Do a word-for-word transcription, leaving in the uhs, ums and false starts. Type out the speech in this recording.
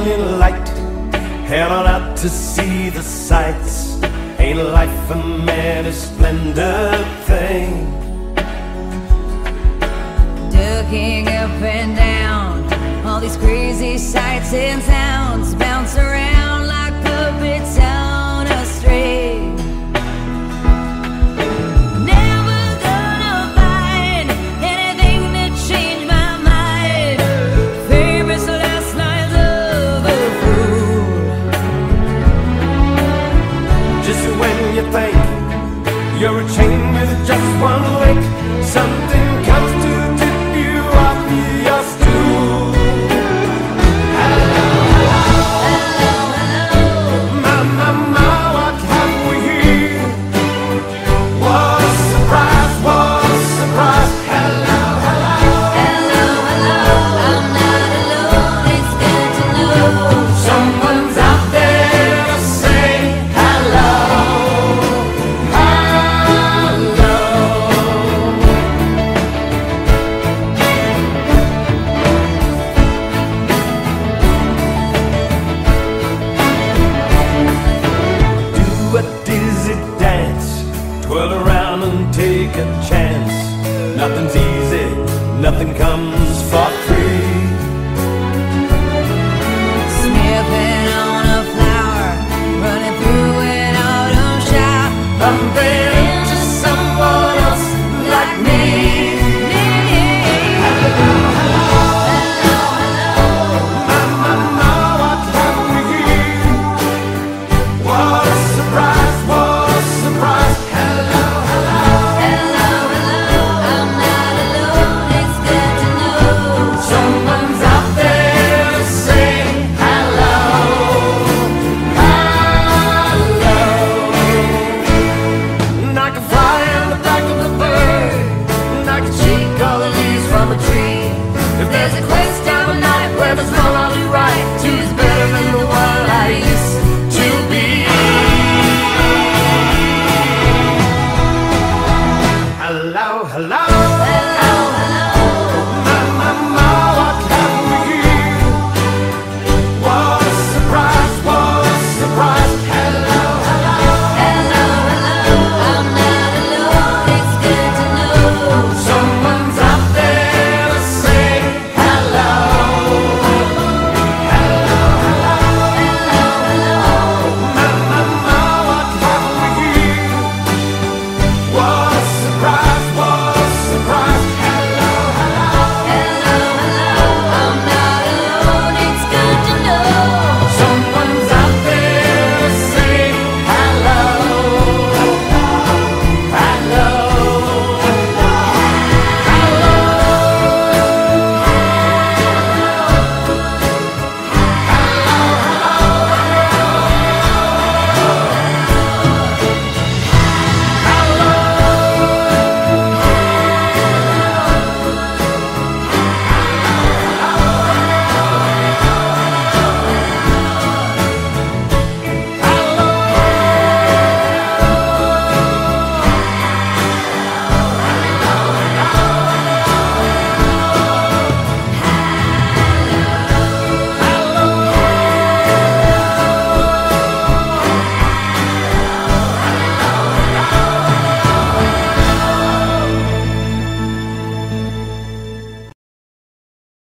shining light. Head on out to see the sights. Ain't life a many splendid thing? Ducking up and down, all these crazy sights and sounds bounce around like puppets on a string. Never gonna find anything to change my mind. Famous last lines of a fool. Just when you think you're a chain with just one link, something comes to tip you off your stool. Hello, hello, hello, my, my, my, what have we here? What a surprise, what a surprise. Hello, hello, Hello, hello, I'm not alone, it's good to know someone's out there to say hello, hello. Do a dizzy dance, twirl around and take a chance. Nothing's easy, nothing comes for